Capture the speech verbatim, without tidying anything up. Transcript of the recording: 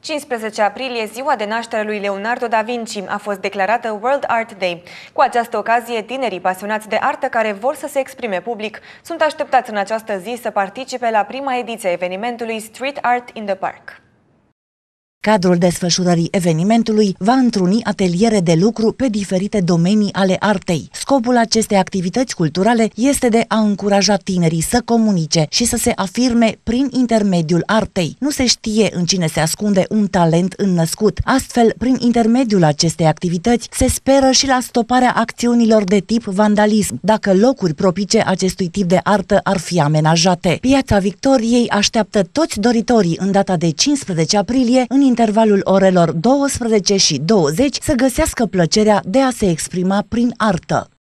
cincisprezece aprilie, ziua de naștere lui Leonardo da Vinci, a fost declarată World Art Day. Cu această ocazie, tinerii pasionați de artă care vor să se exprime public sunt așteptați în această zi să participe la prima ediție a evenimentului Street Art in the Park. Cadrul desfășurării evenimentului va întruni ateliere de lucru pe diferite domenii ale artei. Scopul acestei activități culturale este de a încuraja tinerii să comunice și să se afirme prin intermediul artei. Nu se știe în cine se ascunde un talent înnăscut. Astfel, prin intermediul acestei activități, se speră și la stoparea acțiunilor de tip vandalism, dacă locuri propice acestui tip de artă ar fi amenajate. Piața Victoriei așteaptă toți doritorii în data de cincisprezece aprilie, în intervalul orelor douăsprezece și douăzeci, să găsească plăcerea de a se exprima prin artă.